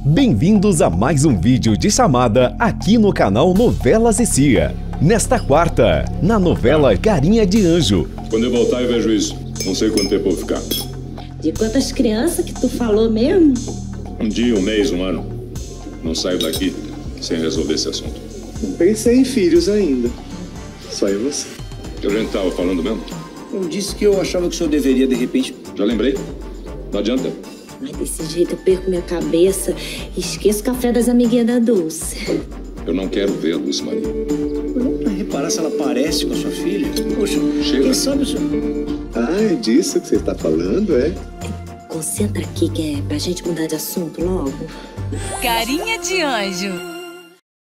Bem-vindos a mais um vídeo de chamada aqui no canal Novelas e Cia. Nesta quarta, na novela Carinha de Anjo. Quando eu voltar eu vejo isso. Não sei quanto tempo eu vou ficar. De quantas crianças que tu falou mesmo? Um dia, um mês, um ano. Não saio daqui sem resolver esse assunto. Não pensei em filhos ainda. Só em você. A gente tava falando mesmo? Eu disse que eu achava que o senhor deveria, de repente... Já lembrei. Não adianta. Mas desse jeito eu perco minha cabeça e esqueço o café das amiguinhas da Dulce. Eu não quero ver a Dulce Maria. Não pra reparar se ela parece com a sua filha. Poxa, Chega. quem sabe o senhor... Ah, é disso que você está falando, é? Concentra aqui que é pra gente mudar de assunto logo. Carinha de Anjo.